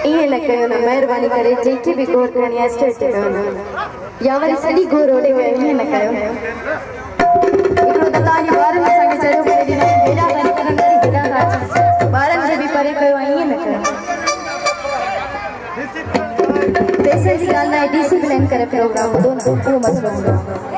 ये न कयो न मेहरबानी करे जेके भी गोर करनी है स्टेज ते कयो या वरी सॼी गोर ओडे वे ये न कयो एकड़ो दलाली बारन संग चयो करे दी हेडा कर करन हेडा राज बारन से भी परे कयो ये न कयो पैसे जी गाल ना डिसिप्लिन करे प्रोग्राम दो ना वो मसलो